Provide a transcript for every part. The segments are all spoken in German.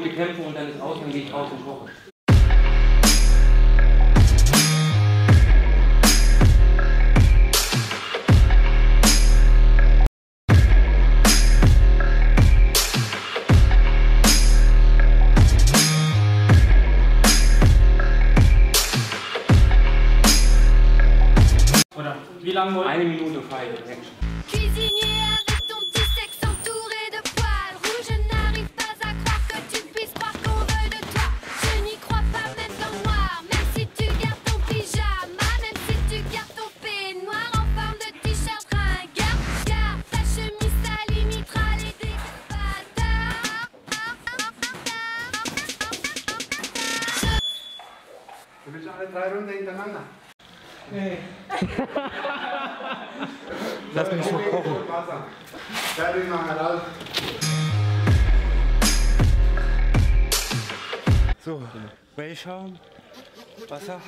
wir kämpfen und dann ist aus, dann gehe ich raus und koche. Oder wie lange wollt ihr? 1 Minute Fight Action. Cuisinier avec ton petit sexe entouré de poils rouges, je n'arrive pas à croire que tu puisses croire qu'on veut de toi. Je n'y crois pas même dans le noir, même si tu gardes ton pyjama, même si tu gardes ton peignoir en forme de t-shirt ringard. Car ta chemise ça limitera les décapateurs. Du bist alle 3 Runden hintereinander. Nee. Lass mich schon kochen. Fertig machen, Ralf. So, Whey-Schaum, Wasser,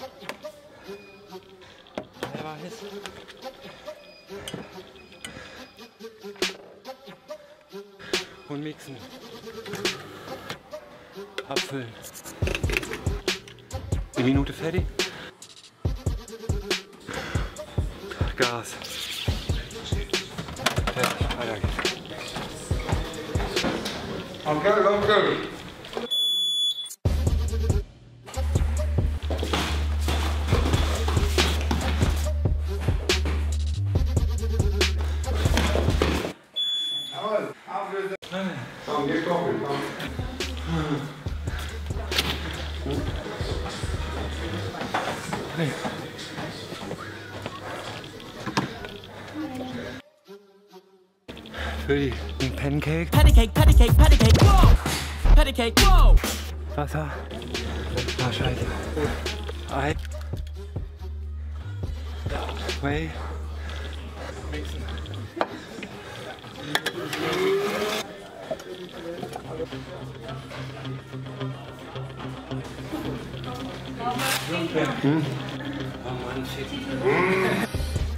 Eiweiß. Und mixen. Abfüllen. 1 Minute fertig. Gas. Fertig, weiter geht's. Okay, okay. Jawohl, Auflösung. Komm, wir kochen, komm. Für den Pancake. Patty cake, patty cake, patty cake, whoa! Patty cake, whoa! Wasser. Ah, scheiße. Ei. Whey. Mixen. Oh Mann, shit.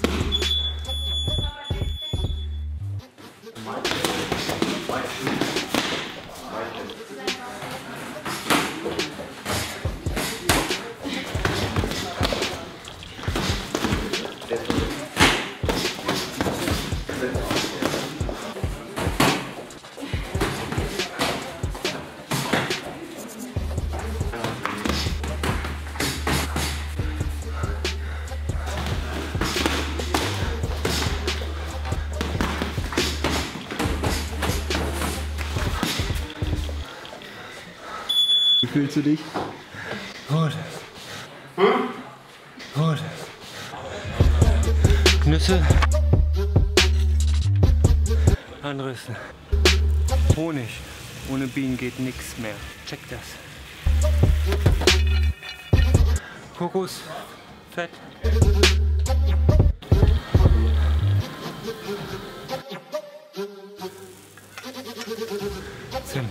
Wie fühlst du dich? Gut. Gut. Nüsse. Anrüsten. Honig. Ohne Bienen geht nichts mehr. Check das. Kokos. Fett. Zimt.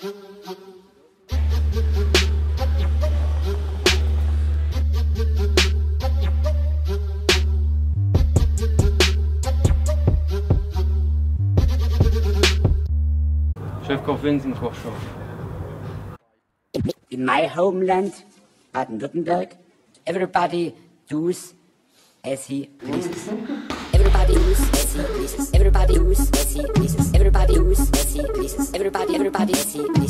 Chefkoch Vincent Kochshow. In my homeland, Baden-Württemberg, everybody does as he pleases. Everybody does as he pleases. Everybody does as he pleases. Everybody does as he pleases. Everybody as he pleases.